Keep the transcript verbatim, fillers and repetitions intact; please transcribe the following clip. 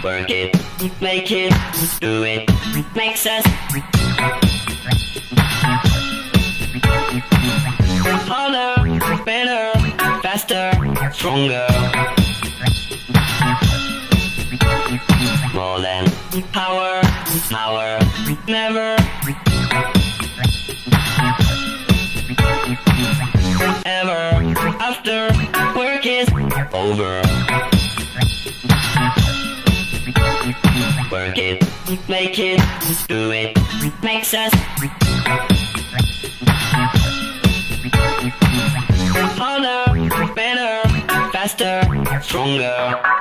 Work it, make it, do it, makes us harder, better, faster, stronger. More than power, power, never ever after work is over. Work it, make it, do it, makes us harder, better, faster, stronger.